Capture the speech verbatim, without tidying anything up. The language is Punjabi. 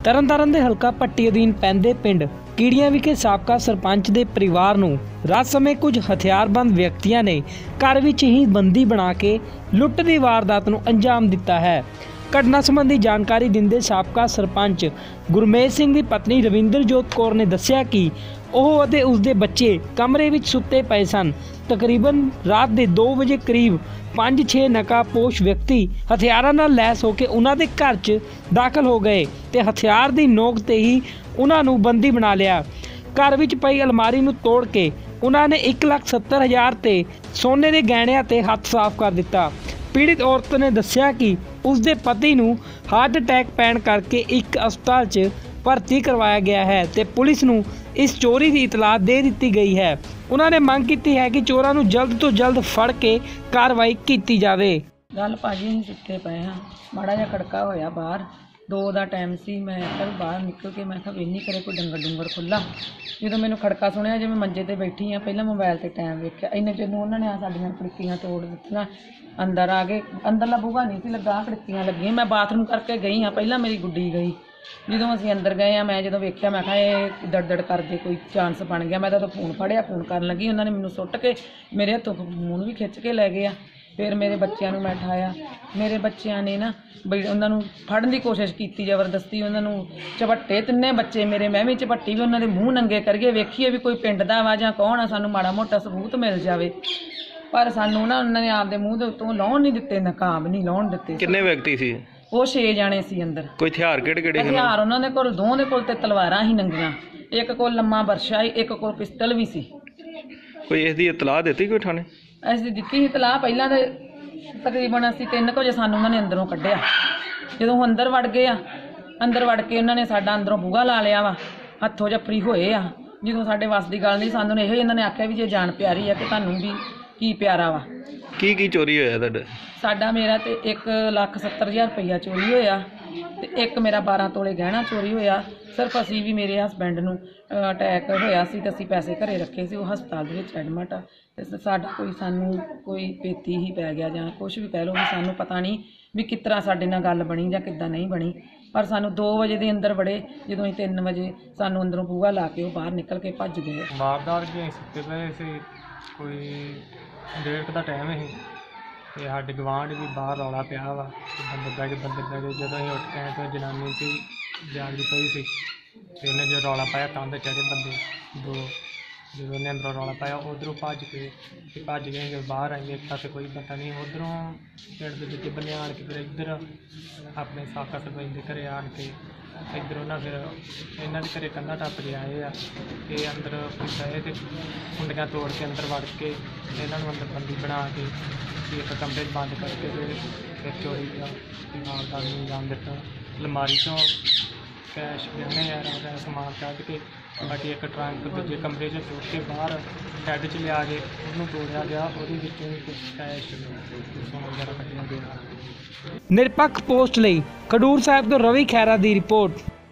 ਤਰਨਤਾਰਨ ਦੇ ਹਲਕਾ ਪੱਟੀ ਅਧੀਨ ਪੈਂਦੇ ਪਿੰਡ ਕੀੜੀਆਂ ਵਿਖੇ ਸਾਬਕਾ ਸਰਪੰਚ ਦੇ ਪਰਿਵਾਰ ਨੂੰ ਰਾਤ ਸਮੇਂ ਕੁਝ ਹਥਿਆਰਬੰਦ ਵਿਅਕਤੀਆਂ ਨੇ ਘਰ ਵਿੱਚ ਹੀ ਬੰਦੀ ਬਣਾ ਕੇ ਲੁੱਟ ਦੀ ਵਾਰਦਾਤ ਨੂੰ ਅੰਜਾਮ ਦਿੱਤਾ ਹੈ। ਘਟਨਾ ਸੰਬੰਧੀ ਜਾਣਕਾਰੀ ਦਿੰਦੇ ਸਾਬਕਾ ਸਰਪੰਚ ਗੁਰਮੇਜ ਸਿੰਘ ਦੀ ਪਤਨੀ ਰਵਿੰਦਰਜੋਤ ਕੌਰ ਨੇ ਦੱਸਿਆ ਕਿ ਉਹ ਅਤੇ ਉਸਦੇ ਬੱਚੇ ਕਮਰੇ ਵਿੱਚ ਸੁੱਤੇ ਪਏ ਸਨ। ਤਕਰੀਬਨ ਰਾਤ ਦੇ ਦੋ ਵਜੇ ਕਰੀਬ ਪੰਜ ਛੇ ਨਕਾਬਪੋਸ਼ ਵਿਅਕਤੀ ਹਥਿਆਰਾਂ ਨਾਲ ਲੈਸ ਹੋ ਕੇ ਉਹਨਾਂ ਦੇ ਘਰ 'ਚ ਦਾਖਲ ਹੋ ਗਏ ਤੇ ਹਥਿਆਰ ਦੀ ਨੋਕ ਤੇ ਹੀ ਉਹਨਾਂ ਨੂੰ ਬੰਦੀ ਬਣਾ ਲਿਆ। ਘਰ ਵਿੱਚ ਪਈ ਅਲਮਾਰੀ ਨੂੰ ਤੋੜ ਕੇ ਉਹਨਾਂ ਨੇ ਇੱਕ ਲੱਖ ਸੱਤਰ ਹਜ਼ਾਰ ਤੇ ਸੋਨੇ ਦੇ ਗਹਿਣਿਆਂ ਤੇ ਹੱਥ ਸਾਫ਼ ਕਰ ਦਿੱਤਾ। ਪੀੜਿਤ ਔਰਤ ਨੇ ਦੱਸਿਆ ਕਿ ਉਸਦੇ ਪਤੀ ਨੂੰ ਹਾਰਟ ਅਟੈਕ ਪੈਣ ਕਰਕੇ ਇੱਕ ਹਸਪਤਾਲ 'ਚ ਭਰਤੀ ਕਰਵਾਇਆ ਗਿਆ ਹੈ ਤੇ ਪੁਲਿਸ ਨੂੰ ਇਸ ਚੋਰੀ ਦੀ ਇਤਲਾਹ ਦੇ ਦਿੱਤੀ ਗਈ ਹੈ। ਉਹਨਾਂ ਨੇ ਮੰਗ ਕੀਤੀ ਹੈ ਕਿ ਚੋਰਾਂ ਨੂੰ ਜਲਦ ਤੋਂ ਜਲਦ ਫੜ ਕੇ ਕਾਰਵਾਈ ਕੀਤੀ ਜਾਵੇ। ਗੱਲ ਭਾਜੀ ਅਸੀਂ ਸੁੱਤੇ ਪਏ ਹਾਂ, ਮਾੜਾ ਜਿਹਾ ਖੜਕਾ ਹੋਇਆ ਬਾਹਰ, ਦੋ ਦਾ ਟਾਈਮ ਸੀ। ਮੈਂ ਫਿਰ ਬਾਹਰ ਨਿਕਲ ਕੇ ਮੈਂ ਕਿਹਾ ਵੇਖਣੀ ਕਰੇ ਕੋਈ ਡੰਗਰ ਡੁੰਗਰ ਖੁੱਲ੍ਹਾ। ਜਦੋਂ ਮੈਨੂੰ ਖੜਕਾ ਸੁਣਿਆ, ਜਿਵੇਂ ਮੰਜੇ 'ਤੇ ਬੈਠੀ ਹਾਂ, ਪਹਿਲਾਂ ਮੋਬਾਈਲ 'ਤੇ ਟਾਈਮ ਵੇਖਿਆ, ਇੰਨੇ ਚਿਰ ਨੂੰ ਉਹਨਾਂ ਨੇ ਆ ਸਾਡੀਆਂ ਖਿੜਕੀਆਂ ਤੋੜ ਦਿੱਤੀਆਂ। ਅੰਦਰ ਆ ਗਏ, ਅੰਦਰਲਾ ਬੂਹਾ ਨਹੀਂ ਸੀ ਲੱਗਾ, ਖਿੜਕੀਆਂ ਲੱਗੀਆਂ। ਮੈਂ ਬਾਥਰੂਮ ਕਰਕੇ ਗਈ ਹਾਂ, ਪਹਿਲਾਂ ਮੇਰੀ ਗੁੱਡੀ ਗਈ। ਜਦੋਂ ਅਸੀਂ ਅੰਦਰ ਗਏ ਹਾਂ, ਮੈਂ ਜਦੋਂ ਵੇਖਿਆ ਮੈਂ ਕਿਹਾ ਇਹ ਦੜ ਦੜ ਕਰਦੇ ਕੋਈ ਚਾਂਸ ਬਣ ਗਿਆ। ਮੈਂ ਤਾਂ ਫੋਨ ਫੜਿਆ, ਫੋਨ ਕਰਨ ਲੱਗੀ, ਉਹਨਾਂ ਨੇ ਮੈਨੂੰ ਸੁੱਟ ਕੇ ਮੇਰੇ ਹੱਥੋਂ ਫੋਨ ਵੀ ਖਿੱਚ ਕੇ ਲੈ ਗਏ ਆ। ਫਿਰ ਮੇਰੇ ਬੱਚਿਆਂ ਨੂੰ ਮੈਂ ਉਠਾਇਆ, ਮੇਰੇ ਬੱਚਿਆਂ ਨੇ ਨਾ ਬਈ ਉਹਨਾਂ ਨੂੰ ਫੜਨ ਦੀ ਕੋਸ਼ਿਸ਼ ਕੀਤੀ, ਜ਼ਬਰਦਸਤੀ ਉਹਨਾਂ ਨੂੰ ਝਪੱਟੇ, ਤਿੰਨੇ ਬੱਚੇ ਮੇਰੇ, ਮੈਂ ਵੀ ਝਪੱਟੀ ਵੀ ਉਹਨਾਂ ਦੇ ਮੂੰਹ ਨੰਗੇ ਕਰੀਏ, ਵੇਖੀਏ ਵੀ ਕੋਈ ਪਿੰਡ ਦਾ ਵਾ ਜਾਂ ਕੌਣ ਆ, ਸਾਨੂੰ ਮਾੜਾ ਮੋਟਾ ਸਬੂਤ ਮਿਲ ਜਾਵੇ। ਪਰ ਸਾਨੂੰ ਨਾ ਉਹਨਾਂ ਨੇ ਆਪਦੇ ਮੂੰਹ ਦੇ ਉੱਤੋਂ ਲਾਉਣ ਨਹੀਂ ਦਿੱਤੇ, ਨਕਾਬ ਨਹੀਂ ਲਾਉਣ ਦਿੱਤੇ। ਕਿੰਨੇ ਵਿਅਕਤੀ ਸੀ? ਉਹ ਛੇ ਜਾਣੇ ਸੀ ਅੰਦਰ। ਕੋਈ ਹਥਿਆਰ ਕਿਹੜੇ ਕਿਹੜੇ ਹਥਿਆਰ ਉਹਨਾਂ ਦੇ ਕੋਲ, ਦੋਵਾਂ ਦੇ ਕੋਲ ਤੇ ਤਲਵਾਰਾਂ ਹੀ ਨੰਗੀਆਂ, ਇੱਕ ਕੋਲ ਲੰਮਾ ਬਰਸ਼ਾ ਸੀ, ਇੱਕ ਕੋਲ ਪਿਸਤਲ ਵੀ ਸੀ। ਕੋਈ ਇਸ ਦੀ ਇਤਲਾਹ ਦਿੱਤੀ ਕੋਈ ਥਾਣੇ? ਅਸੀਂ ਦਿੱਤੀ ਸੀ ਇਤਲਾਹ ਪਹਿਲਾਂ ਤੇ ਤਕਰੀਬਨ ਅਸੀਂ ਤਿੰਨ ਕੁ ਵਜੇ ਸਾਨੂੰ ਉਹਨਾਂ ਨੇ ਅੰਦਰੋਂ ਕੱਢਿਆ। ਜਦੋਂ ਉਹ ਅੰਦਰ ਵੜ ਗਏ ਆ, ਅੰਦਰ ਵੜ ਕੇ ਉਹਨਾਂ ਨੇ ਸਾਡਾ ਅੰਦਰੋਂ ਬੂਹਾ ਲਾ ਲਿਆ ਵਾ, ਹੱਥੋਂ ਜੱਫਰੀ ਹੋਏ ਆ। ਜਦੋਂ ਸਾਡੇ ਵੱਸ ਦੀ ਗੱਲ ਨਹੀਂ, ਸਾਨੂੰ ਇਹੋ ਇਹਨਾਂ ਨੇ ਆਖਿਆ ਵੀ ਜੇ ਜਾਨ ਪਿਆਰੀ ਆ ਕਿ ਤੁਹਾਨੂੰ ਵੀ ਕੀ ਪਿਆਰਾ ਵਾ। ਕੀ ਕੀ ਚੋਰੀ ਹੋਇਆ ਤੁਹਾਡਾ? ਸਾਡਾ ਮੇਰਾ ਤੇ ਇੱਕ ਲੱਖ ਸੱਤਰ ਹਜ਼ਾਰ ਰੁਪਈਆ ਚੋਰੀ ਹੋਇਆ ਤੇ ਇੱਕ ਮੇਰਾ ਬਾਰਾਂ ਤੋਲੇ ਗਹਿਣਾ ਚੋਰੀ ਹੋਇਆ। ਸਿਰਫ ਅਸੀਂ ਵੀ, ਮੇਰੇ ਹਸਬੈਂਡ ਨੂੰ ਅਟੈਕ ਹੋਇਆ ਸੀ ਤੇ ਅਸੀਂ ਪੈਸੇ ਘਰੇ ਰੱਖੇ ਸੀ, ਉਹ ਹਸਪਤਾਲ ਦੇ ਵਿੱਚ ਐਡਮਿਟ ਆ। ਤੇ ਸਾਡਾ ਕੋਈ, ਸਾਨੂੰ ਕੋਈ ਪੇਤੀ ਹੀ ਪੈ ਗਿਆ ਜਾਂ ਕੁਛ ਵੀ ਕਹਿ ਲਓ, ਵੀ ਸਾਨੂੰ ਪਤਾ ਨਹੀਂ ਵੀ ਕਿਸ ਤਰ੍ਹਾਂ ਸਾਡੇ ਨਾਲ ਗੱਲ ਬਣੀ ਜਾਂ ਕਿੱਦਾਂ ਨਹੀਂ ਬਣੀ। ਪਰ ਸਾਨੂੰ ਦੋ ਵਜੇ ਦੇ ਅੰਦਰ ਵੜੇ, ਜਦੋਂ ਅਸੀਂ ਤਿੰਨ ਵਜੇ ਸਾਨੂੰ ਅੰਦਰੋਂ ਬੂਹਾ ਲਾ ਕੇ ਉਹ ਬਾਹਰ ਨਿਕਲ ਕੇ ਭੱਜ ਗਏ। ਵਾਰਦਾਤ ਜੀ ਅਸੀਂ ਸੁੱਤੇ ਪਏ ਸੀ, ਕੋਈ ਡੇਢ ਦਾ ਟਾਈਮ ਸੀ ਤੇ ਸਾਡੇ ਗਵਾਂਢ ਵੀ ਬਾਹਰ ਰੌਲਾ ਪਿਆ ਵਾ, ਬੰਦੇ ਕੇ ਬੰਦੇ ਬਹਿ ਗਏ। ਜਦੋਂ ਅਸੀਂ ਉੱਠ ਕੇ ਆਏ ਤਾਂ ਜਨਾਨੀ ਤੇ ਜਾਗਦੀ ਪਈ ਸੀ ਤੇ ਉਹਨੇ ਜੋ ਰੌਲਾ ਪਾਇਆ ਤਾਂ ਦੇ ਚੜੇ ਬੰਦੇ ਦੋ। ਜਦੋਂ ਉਹਨੇ ਅੰਦਰੋਂ ਰੌਲਾ ਪਾਇਆ, ਉੱਧਰੋਂ ਭੱਜ ਕੇ ਤੇ ਭੱਜ ਗਏ, ਜਦੋਂ ਬਾਹਰ ਆਏ ਤਾਂ ਤੇ ਕੋਈ ਪਤਾ ਨਹੀਂ। ਉੱਧਰੋਂ ਪਿੰਡ ਦੇ ਦੂਜੇ ਬੰਨੇ ਆਣ ਕੇ ਫਿਰ ਇੱਧਰ ਆਪਣੇ ਸਾਬਕਾ ਸਰਪੰਚ ਦੇ ਘਰੇ ਆਣ ਕੇ ਇੱਧਰ ਉਹਨਾਂ ਫਿਰ ਇਹਨਾਂ ਦੇ ਘਰੇ ਕੰਧਾਂ ਟੱਪ ਕੇ ਆਏ ਆ ਤੇ ਅੰਦਰ ਗਏ ਤੇ ਕੁੰਡੀਆਂ ਤੋੜ ਕੇ ਅੰਦਰ ਵੜ ਕੇ ਇਹਨਾਂ ਨੂੰ ਅੰਦਰ ਬੰਦੀ ਬਣਾ ਕੇ ਇੱਕ ਕਮਰੇ 'ਚ ਬੰਦ ਕਰਕੇ ਫਿਰ ਫਿਰ ਚੋਰੀ ਦਾ ਵਾਰਦਾਤ ਨੂੰ ਅੰਜਾਮ ਦਿੱਤਾ। ਅਲਮਾਰੀ 'ਚੋਂ ਕੈਸ਼ ਗਹਿਣੇ ਯਾਰ ਦਾ ਸਮਾਨ ਕੱਢ ਕੇ ਬਾਕੀ ਇੱਕ ਟਰੰਕ ਦੂਜੇ ਕਮਰੇ 'ਚ ਚੁੱਕ ਕੇ ਬਾਹਰ ਸ਼ੈੱਡ 'ਚ ਲਿਆ ਕੇ ਉਹਨੂੰ ਤੋੜਿਆ ਗਿਆ। ਉਹਦੇ ਵਿੱਚੋਂ ਵੀ ਕੁਝ ਕੈਸ਼ ਸਮਾਨ ਵਗੈਰਾ ਕੱਢਿਆ ਗਿਆ। ਨਿਰਪੱਖ ਪੋਸਟ ਲਈ ਖਡੂਰ ਸਾਹਿਬ ਤੋਂ ਰਵੀ ਖਹਿਰਾ ਦੀ ਰਿਪੋਰਟ।